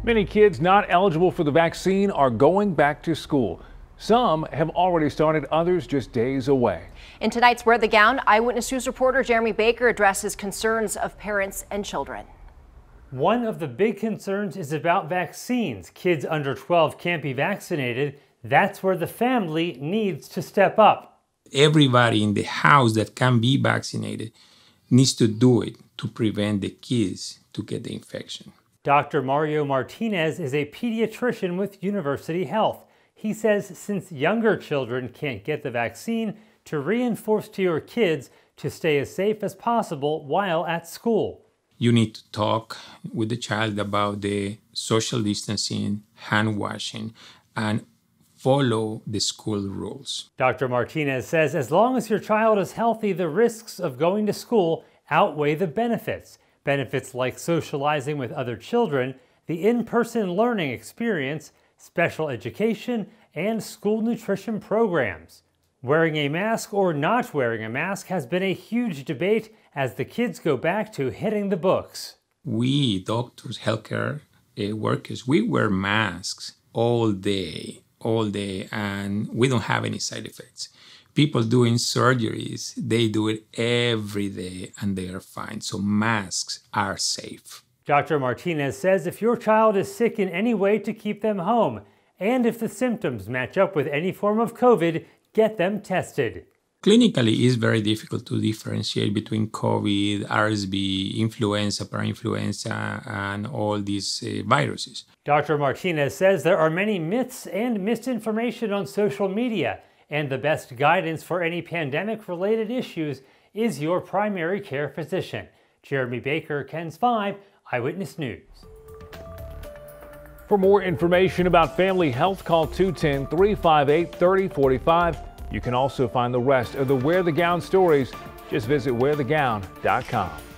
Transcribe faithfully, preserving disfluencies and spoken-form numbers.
Many kids not eligible for the vaccine are going back to school. Some have already started, others just days away. In tonight's Wear the Gown, Eyewitness News reporter Jeremy Baker addresses concerns of parents and children. One of the big concerns is about vaccines. Kids under twelve can't be vaccinated. That's where the family needs to step up. Everybody in the house that can be vaccinated needs to do it to prevent the kids to get the infection. Doctor Mario Martinez is a pediatrician with University Health. He says since younger children can't get the vaccine, to reinforce to your kids to stay as safe as possible while at school. You need to talk with the child about the social distancing, hand washing, and follow the school rules. Doctor Martinez says as long as your child is healthy, the risks of going to school outweigh the benefits. Benefits like socializing with other children, the in-person learning experience, special education, and school nutrition programs. Wearing a mask or not wearing a mask has been a huge debate as the kids go back to hitting the books. We, doctors, healthcare uh, workers, we wear masks all day, all day, and we don't have any side effects. People doing surgeries, they do it every day and they are fine. So masks are safe. Doctor Martinez says if your child is sick in any way, to keep them home. And if the symptoms match up with any form of COVID, get them tested. Clinically, it's very difficult to differentiate between COVID, R S V, influenza, parainfluenza, and all these uh, viruses. Doctor Martinez says there are many myths and misinformation on social media, and the best guidance for any pandemic-related issues is your primary care physician. Jeremy Baker, KENS five, Eyewitness News. For more information about family health, call two one zero, three five eight, three zero four five. You can also find the rest of the Wear the Gown stories. Just visit wear the gown dot com.